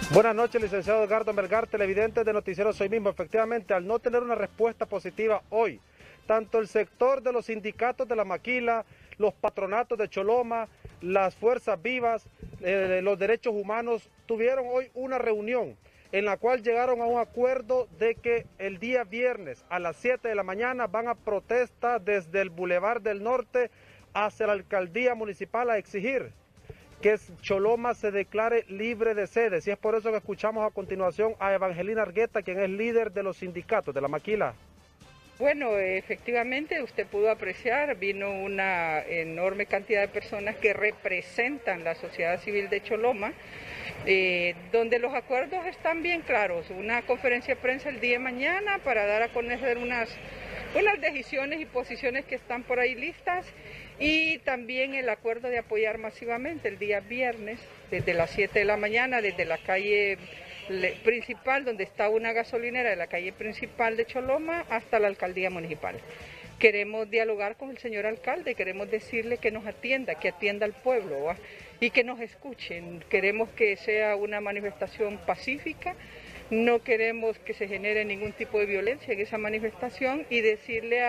Buenas noches, licenciado Edgardo Melgar, televidente de Noticieros Hoy Mismo. Efectivamente, al no tener una respuesta positiva hoy, tanto el sector de los sindicatos de la Maquila, los patronatos de Choloma, las fuerzas vivas, los derechos humanos, tuvieron hoy una reunión en la cual llegaron a un acuerdo de que el día viernes a las 7 de la mañana van a protesta desde el Boulevard del Norte hacia la alcaldía municipal a exigir que Choloma se declare libre de sedes. Y es por eso que escuchamos a continuación a Evangelina Argueta, quien es líder de los sindicatos de la Maquila. Bueno, efectivamente usted pudo apreciar, vino una enorme cantidad de personas que representan la sociedad civil de Choloma, donde los acuerdos están bien claros. Una conferencia de prensa el día de mañana para dar a conocer unas decisiones y posiciones que están por ahí listas, y también el acuerdo de apoyar masivamente el día viernes desde las 7 de la mañana, desde la calle principal, donde está una gasolinera de la calle principal de Choloma, hasta la alcaldía municipal. Queremos dialogar con el señor alcalde, queremos decirle que nos atienda, que atienda al pueblo, ¿va? Y que nos escuchen. Queremos que sea una manifestación pacífica, no queremos que se genere ningún tipo de violencia en esa manifestación, y decirle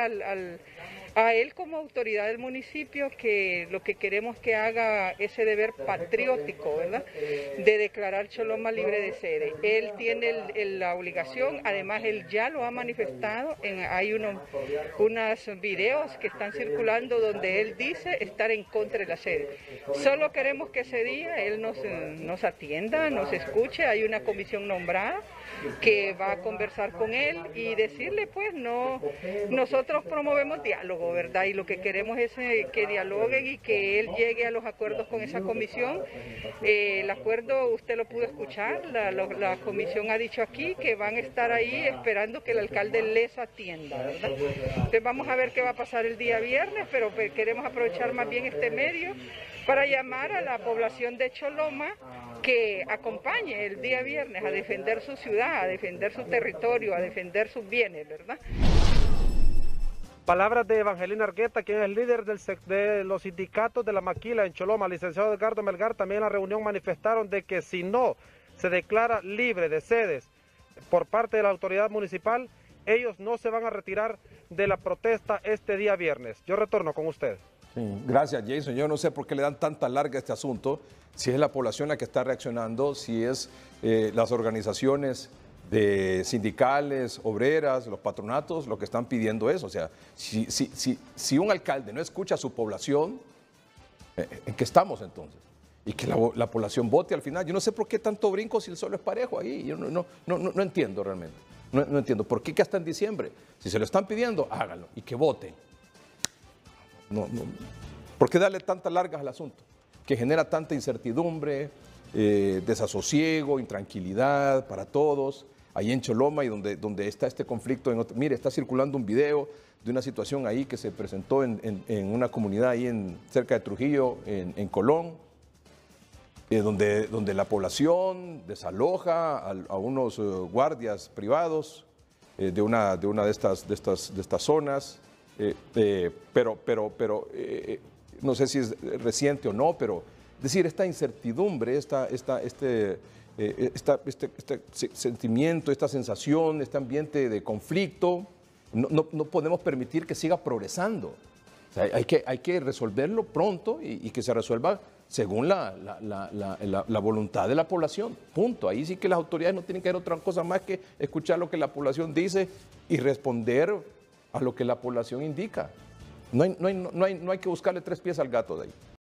a él como autoridad del municipio que lo que queremos que haga ese deber patriótico, ¿verdad?, de declarar Choloma libre de sede. Él tiene la obligación, además él ya lo ha manifestado, hay unos videos que están circulando donde él dice estar en contra de la sede. Solo queremos que ese día él nos atienda, nos escuche. Hay una comisión nombrada que va a conversar con él y decirle, pues, no, nosotros promovemos diálogo, ¿verdad? Y lo que queremos es que dialoguen y que él llegue a los acuerdos con esa comisión. El acuerdo, usted lo pudo escuchar, la comisión ha dicho aquí que van a estar ahí esperando que el alcalde les atienda, ¿verdad? Entonces vamos a ver qué va a pasar el día viernes, pero queremos aprovechar más bien este medio para llamar a la población de Choloma que acompañe el día viernes a defender su ciudad, a defender su territorio, a defender sus bienes, ¿verdad? Palabras de Evangelina Argueta, quien es líder de los sindicatos de la Maquila en Choloma. Licenciado Edgardo Melgar, también en la reunión manifestaron de que si no se declara libre de sedes por parte de la autoridad municipal, ellos no se van a retirar de la protesta este día viernes. Yo retorno con usted. Sí, gracias, Jason. Yo no sé por qué le dan tanta larga a este asunto, si es la población la que está reaccionando, si es las organizaciones de sindicales, obreras, los patronatos, lo que están pidiendo eso. O sea, si un alcalde no escucha a su población, ¿en qué estamos entonces? Y que la población vote al final. Yo no sé por qué tanto brinco si el suelo es parejo ahí. Yo no entiendo realmente. No entiendo. ¿Por qué que hasta en diciembre? Si se lo están pidiendo, háganlo y que voten. ¿Por qué darle tantas largas al asunto? Que genera tanta incertidumbre, desasosiego, intranquilidad para todos. Ahí en Choloma y donde está este conflicto. Mire, está circulando un video de una situación ahí que se presentó en una comunidad ahí cerca de Trujillo, en Colón, donde la población desaloja a unos guardias privados de una de estas zonas. Pero no sé si es reciente o no, pero decir, esta incertidumbre, este sentimiento, esta sensación, este ambiente de conflicto, no podemos permitir que siga progresando. O sea, hay que resolverlo pronto y que se resuelva según la voluntad de la población. Punto. Ahí sí que las autoridades no tienen que hacer otra cosa más que escuchar lo que la población dice y responder a lo que la población indica. No hay que buscarle tres pies al gato de ahí.